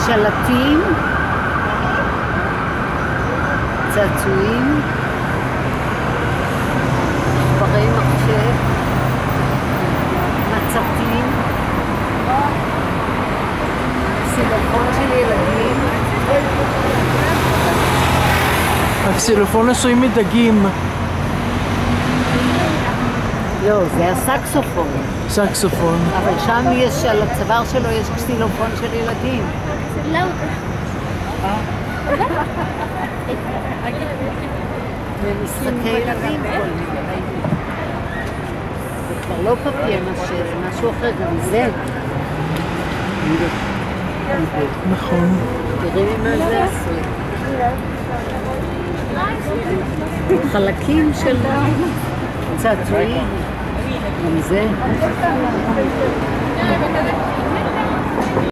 שלטים, צעצועים, מספרי מחשב, מצתים, סילופון של ילדים. הקסילופון עשוי מדגים. לא, זה הסקסופון. סקסופון. אבל שם יש, על הצוואר שלו יש קסילופון של ילדים. ומשחקי ילדים כל מיני. זה כבר לא פפיה משה, זה משהו אחר, גם זה. נכון. תראי ממה זה עשוי. חלקים של צעצועים. גם זה.